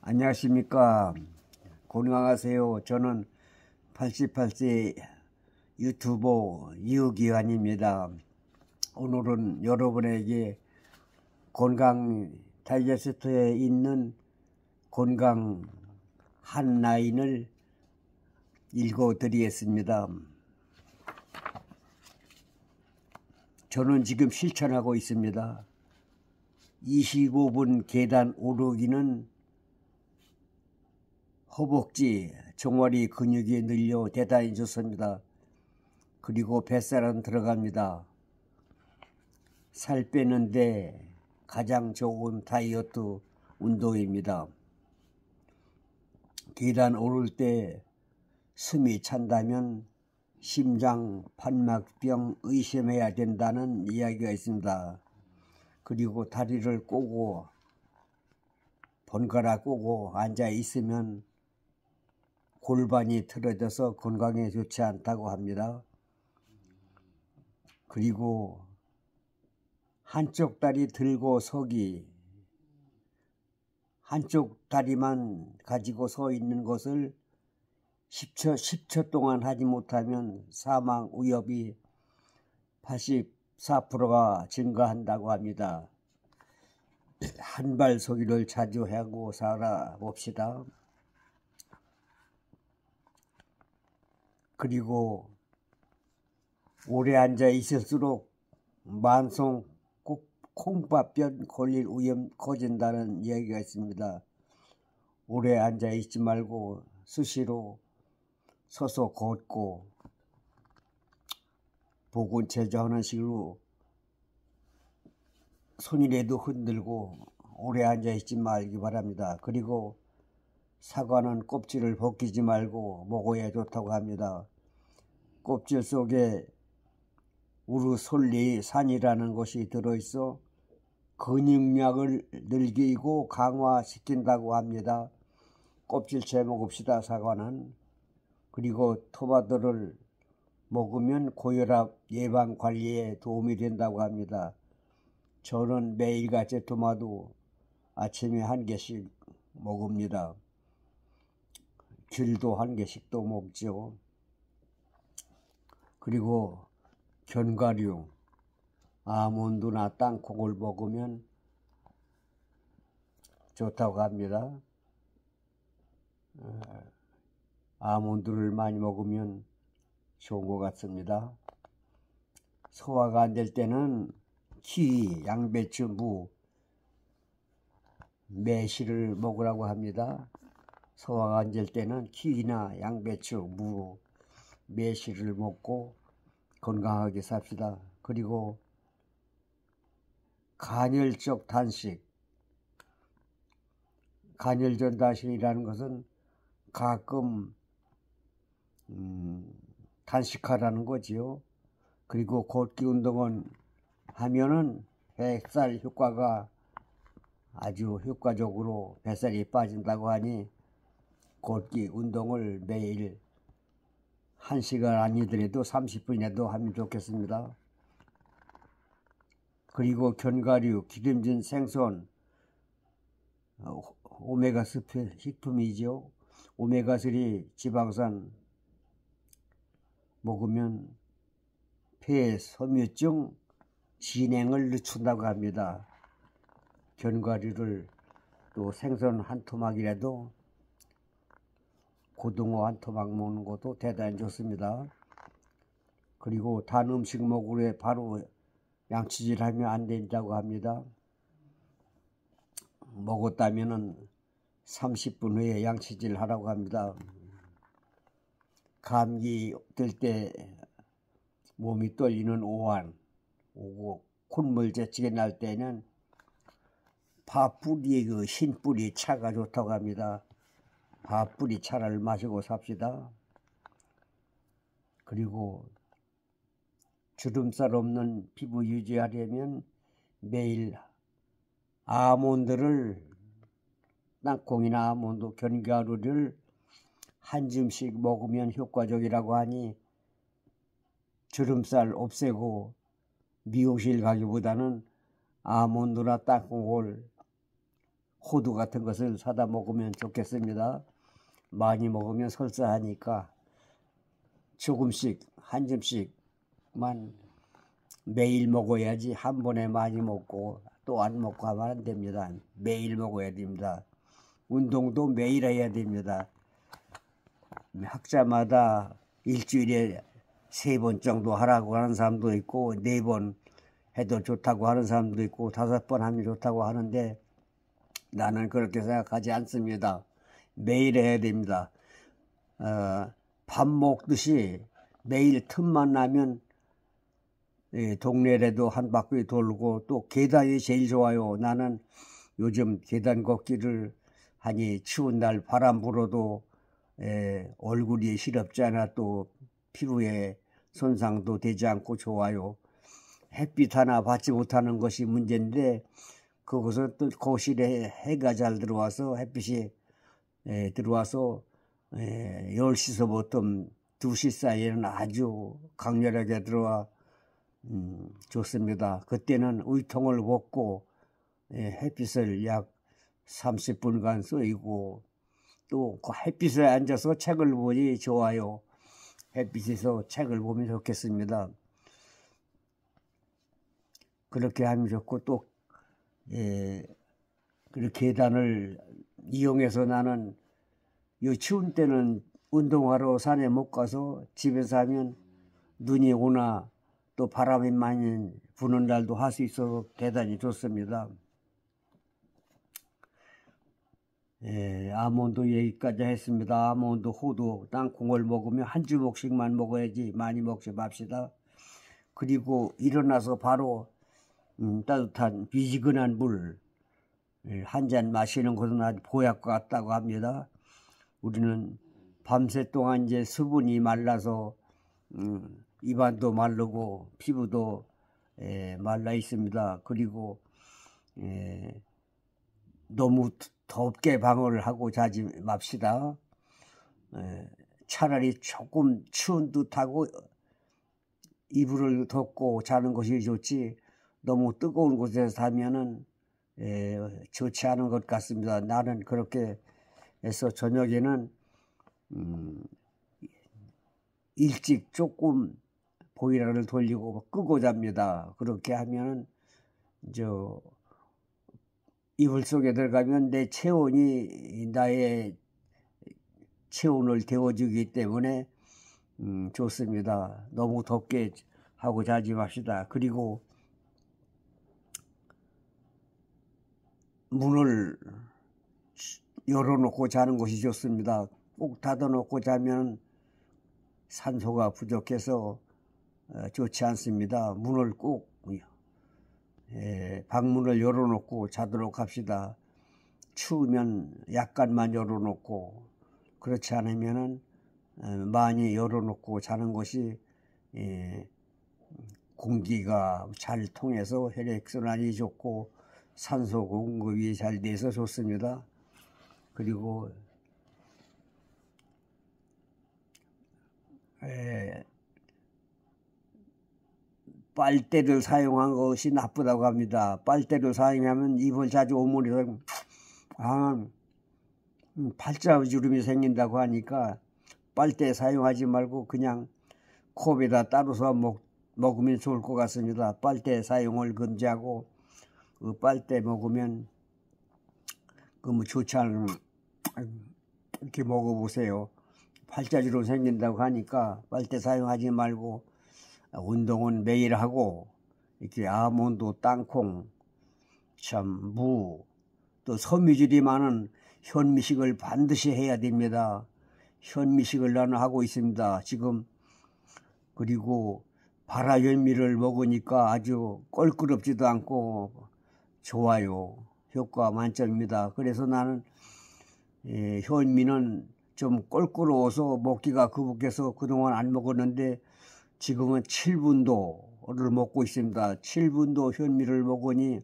안녕하십니까. 건강하세요. 저는 88세 유튜버 유기환입니다. 오늘은 여러분에게 건강 다이제스트에 있는 건강 한 라인을 읽어드리겠습니다. 저는 지금 실천하고 있습니다. 25분 계단 오르기는 허벅지, 종아리 근육이 늘려 대단히 좋습니다. 그리고 뱃살은 들어갑니다. 살 빼는데 가장 좋은 다이어트 운동입니다. 계단 오를 때 숨이 찬다면 심장 판막병 의심해야 된다는 이야기가 있습니다. 그리고 다리를 꼬고 번갈아 꼬고 앉아 있으면 골반이 틀어져서 건강에 좋지 않다고 합니다. 그리고 한쪽 다리 들고 서기, 한쪽 다리만 가지고 서 있는 것을 10초 동안 하지 못하면 사망 위협이 84%가 증가한다고 합니다. 한발 서기를 자주 하고 살아봅시다. 그리고 오래 앉아 있을수록 만성 콩밥병 걸릴 위험 커진다는 이야기가 있습니다. 오래 앉아 있지 말고 수시로 서서 걷고 보건체조하는 식으로 손이라도 흔들고 오래 앉아 있지 말기 바랍니다. 그리고 사과는 껍질을 벗기지 말고 먹어야 좋다고 합니다. 껍질 속에 우르솔리산이라는 것이 들어있어 근육량을 늘리고 강화시킨다고 합니다. 껍질째 먹읍시다. 사과는. 그리고 토마토를 먹으면 고혈압 예방 관리에 도움이 된다고 합니다. 저는 매일같이 토마토 아침에 한 개씩 먹습니다. 귤도 한 개씩도 먹죠. 그리고 견과류, 아몬드나 땅콩을 먹으면 좋다고 합니다. 아몬드를 많이 먹으면 좋은 것 같습니다. 소화가 안 될 때는 키위, 양배추, 무, 매실을 먹으라고 합니다. 소화가 안 될 때는 키위나 양배추, 무, 매실을 먹고 건강하게 삽시다. 그리고 간헐적 단식, 간헐적 단식이라는 것은 가끔 단식하라는 거지요. 그리고 걷기 운동은 하면은 뱃살 효과가 아주 효과적으로 뱃살이 빠진다고 하니 걷기 운동을 매일 1시간 아니더라도 30분이라도 하면 좋겠습니다. 그리고 견과류, 기름진 생선, 오메가3 식품이죠. 오메가3 지방산 먹으면 폐 섬유증 진행을 늦춘다고 합니다. 견과류를 또 생선 한 토막이라도 고등어 한 토막 먹는 것도 대단히 좋습니다. 그리고 단 음식 먹으래 바로 양치질하면 안 된다고 합니다. 먹었다면은 30분 후에 양치질 하라고 합니다. 감기 들 때 몸이 떨리는 오한 오고 콧물 재치게 날 때는 파뿌리의 그 흰뿌리 차가 좋다고 합니다. 파뿌리 차를 마시고 삽시다. 그리고 주름살 없는 피부 유지하려면 매일 아몬드를 땅콩이나 아몬드 견과류를 한 줌씩 먹으면 효과적이라고 하니 주름살 없애고 미용실 가기보다는 아몬드나 땅콩을 호두 같은 것을 사다 먹으면 좋겠습니다. 많이 먹으면 설사하니까 조금씩 한 점씩만 매일 먹어야지 한 번에 많이 먹고 또 안 먹고 하면 안 됩니다. 매일 먹어야 됩니다. 운동도 매일 해야 됩니다. 학자마다 일주일에 3번 정도 하라고 하는 사람도 있고 4번 해도 좋다고 하는 사람도 있고 5번 하면 좋다고 하는데 나는 그렇게 생각하지 않습니다. 매일 해야 됩니다. 밥 먹듯이 매일 틈만 나면 동네라도 한 바퀴 돌고 또 계단이 제일 좋아요. 나는 요즘 계단 걷기를 하니 추운 날 바람 불어도 얼굴이 시렵지 않아 또 피부에 손상도 되지 않고 좋아요. 햇빛 하나 받지 못하는 것이 문제인데 그것은 또 거실에 해가 잘 들어와서 햇빛이 들어와서 10시서부터 2시 사이에는 아주 강렬하게 들어와 좋습니다. 그때는 의통을 벗고 햇빛을 약 30분간 쏘이고 또 그 햇빛에 앉아서 책을 보니 좋아요. 햇빛에서 책을 보면 좋겠습니다. 그렇게 하면 좋고 또 그 계단을 이용해서 나는 이 추운 때는 운동하러 산에 못 가서 집에서 하면 눈이 오나 또 바람이 많이 부는 날도 할 수 있어서 대단히 좋습니다. 아몬드 얘기까지 했습니다. 아몬드, 호두, 땅콩을 먹으면 한 주먹씩만 먹어야지 많이 먹지 맙시다. 그리고 일어나서 바로 따뜻한 미지근한 물 한 잔 마시는 것은 아주 보약과 같다고 합니다. 우리는 밤새 동안 이제 수분이 말라서 입안도 마르고 피부도 말라 있습니다. 그리고 너무 덥게 방어를 하고 자지 맙시다. 차라리 조금 추운 듯하고 이불을 덮고 자는 것이 좋지 너무 뜨거운 곳에서 자면은 좋지 않은 것 같습니다. 나는 그렇게 해서 저녁에는 일찍 조금 보일러를 돌리고 끄고 잡니다. 그렇게 하면은 이불 속에 들어가면 내 체온이 나의 체온을 데워주기 때문에 좋습니다. 너무 덥게 하고 자지 맙시다. 그리고 문을 열어놓고 자는 것이 좋습니다. 꼭 닫아놓고 자면 산소가 부족해서 좋지 않습니다. 문을 꼭 방문을 열어놓고 자도록 합시다. 추우면 약간만 열어놓고 그렇지 않으면은 많이 열어놓고 자는 것이 공기가 잘 통해서 혈액순환이 좋고 산소 공급이 잘 돼서 좋습니다. 그리고 빨대를 사용한 것이 나쁘다고 합니다. 빨대를 사용하면 입을 자주 오므려서 팔자주름이 생긴다고 하니까 빨대 사용하지 말고 그냥 컵에다 따로서 먹으면 좋을 것 같습니다. 빨대 사용을 금지하고 그 빨대 먹으면 뭐 좋지 않은 이렇게 먹어보세요. 팔자주름 생긴다고 하니까 빨대 사용하지 말고 운동은 매일 하고 이렇게 아몬드, 땅콩, 무, 또 섬유질이 많은 현미식을 반드시 해야 됩니다. 현미식을 나는 하고 있습니다. 지금 그리고 발화현미를 먹으니까 아주 껄끄럽지도 않고 좋아요. 효과 만점입니다. 그래서 나는 현미는 좀 껄끄러워서 먹기가 거북해서 그동안 안 먹었는데 지금은 7분도를 먹고 있습니다. 7분도 현미를 먹으니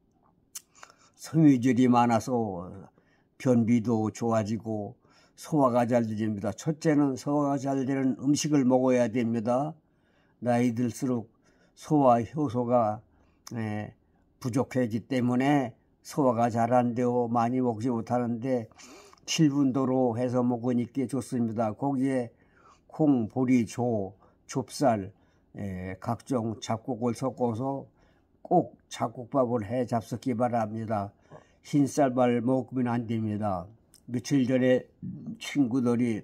섬유질이 많아서 변비도 좋아지고 소화가 잘 됩니다. 첫째는 소화가 잘 되는 음식을 먹어야 됩니다. 나이 들수록 소화 효소가 부족하기 때문에 소화가 잘 안 되고 많이 먹지 못하는데 7분도로 해서 먹으니까 좋습니다. 거기에 콩, 보리, 조, 좁쌀, 각종 잡곡을 섞어서 꼭 잡곡밥을 해 잡수기 바랍니다. 흰쌀밥 먹으면 안 됩니다. 며칠 전에 친구들이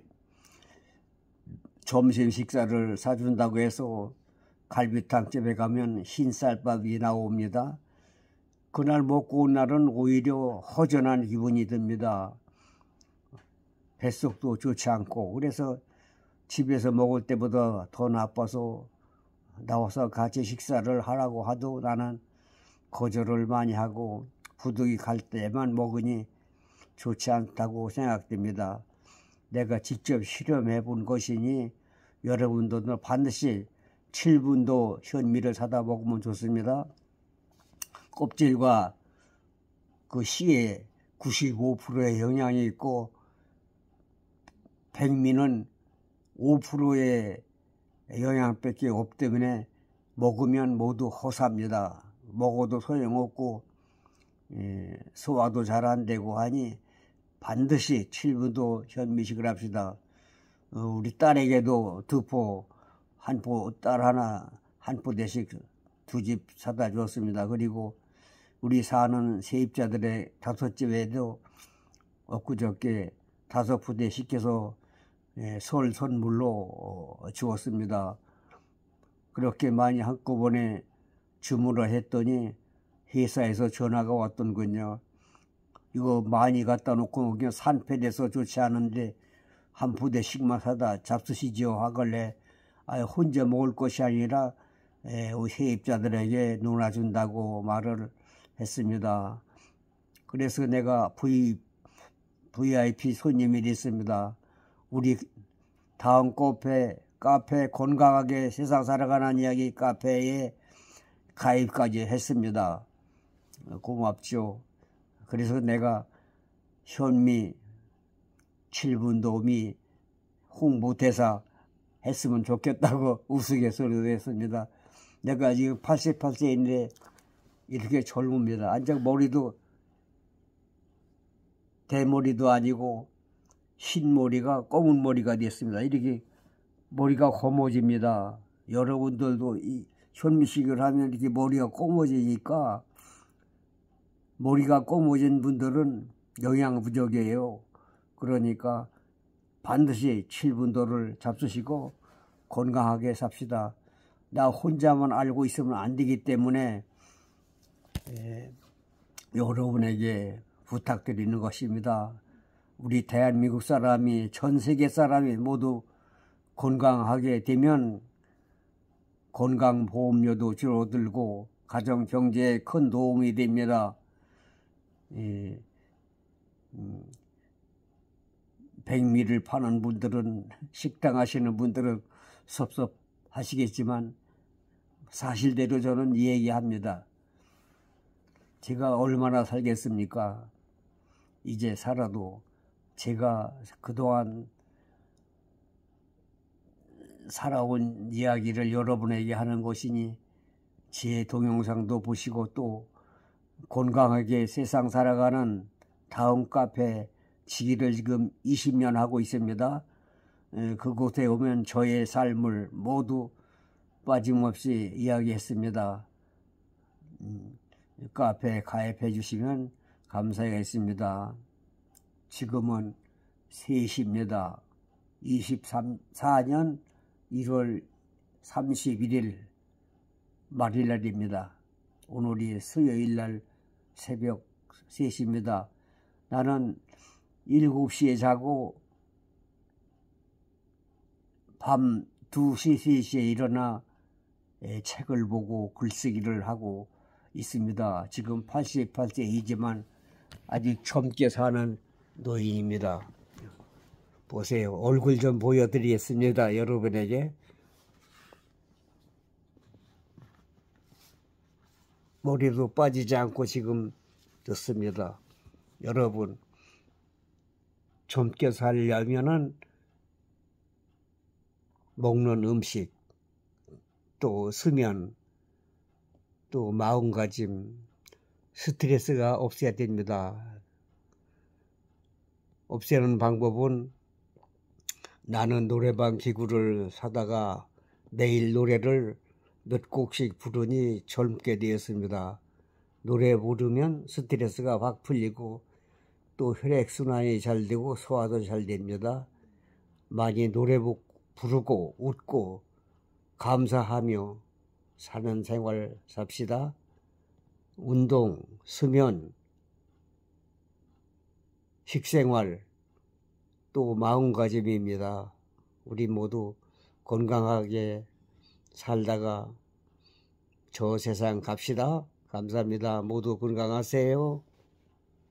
점심 식사를 사준다고 해서 갈비탕집에 가면 흰쌀밥이 나옵니다. 그날 먹고 온 날은 오히려 허전한 기분이 듭니다. 뱃속도 좋지 않고 그래서 집에서 먹을 때보다 더 나빠서 나와서 같이 식사를 하라고 하도 나는 거절을 많이 하고 부득이 갈 때만 먹으니 좋지 않다고 생각됩니다. 내가 직접 실험해 본 것이니 여러분도 반드시 7분도 현미를 사다 먹으면 좋습니다. 껍질과 그 씨에 95%의 영양이 있고 백미는 5%의 영양밖에 없기 때문에 먹으면 모두 허사입니다. 먹어도 소용없고 소화도 잘 안 되고 하니 반드시 7분도 현미식을 합시다. 우리 딸에게도 두포 한 포, 딸 하나 한 포대씩 2집 사다 주었습니다. 그리고 우리 사는 세입자들의 5집에도 엊그저께 5포대 시켜서 설 선물로 주었습니다. 그렇게 많이 한꺼번에 주문을 했더니 회사에서 전화가 왔던군요. 이거 많이 갖다 놓고 그냥 산패돼서 좋지 않은데 한 포대씩만 사다 잡수시지요 하길래 혼자 먹을 것이 아니라 세입자들에게 나눠준다고 말을 했습니다. 그래서 내가 VIP 손님이 됐습니다. 우리 다음 카페 건강하게 세상 살아가는 이야기 카페에 가입까지 했습니다. 고맙죠. 그래서 내가 현미 7분도미 홍보대사 했으면 좋겠다고 우스갯소리도 했습니다. 내가 지금 88세인데 이렇게 젊습니다. 안장 머리도 대머리도 아니고 흰 머리가 검은 머리가 됐습니다. 이렇게 머리가 검어집니다. 여러분들도 이 현미식을 하면 이렇게 머리가 검어지니까 머리가 검어진 분들은 영양 부족이에요. 그러니까 반드시 7분도를 잡수시고 건강하게 삽시다. 나 혼자만 알고 있으면 안 되기 때문에 여러분에게 부탁드리는 것입니다. 우리 대한민국 사람이 전 세계 사람이 모두 건강하게 되면 건강보험료도 줄어들고 가정경제에 큰 도움이 됩니다. 백미를 파는 분들은 식당 하시는 분들은 섭섭하시겠지만 사실대로 저는 얘기합니다. 제가 얼마나 살겠습니까? 이제 살아도 제가 그동안 살아온 이야기를 여러분에게 하는 것이니 제 동영상도 보시고 또 건강하게 세상 살아가는 다음 카페 지기를 지금 20년 하고 있습니다. 그곳에 오면 저의 삶을 모두 빠짐없이 이야기했습니다. 카페에 가입해 주시면 감사하겠습니다. 지금은 3시입니다. 24년 1월 31일 말일날입니다. 오늘이 수요일날 새벽 3시입니다. 나는 7시에 자고 밤 2시, 3시에 일어나 책을 보고 글쓰기를 하고 있습니다. 지금 88세이지만 아직 젊게 사는 노인입니다. 보세요. 얼굴 좀 보여드리겠습니다. 여러분에게. 머리도 빠지지 않고 지금 좋습니다. 여러분, 젊게 살려면은 먹는 음식, 또 수면, 또 마음가짐, 스트레스가 없어야 됩니다. 없애는 방법은 나는 노래방 기구를 사다가 매일 노래를 몇 곡씩 부르니 젊게 되었습니다. 노래 부르면 스트레스가 확 풀리고 또 혈액순환이 잘 되고 소화도 잘 됩니다. 많이 노래 부르고 웃고 감사하며 사는 생활 삽시다. 운동, 수면, 식생활, 또 마음가짐입니다. 우리 모두 건강하게 살다가 저 세상 갑시다. 감사합니다. 모두 건강하세요.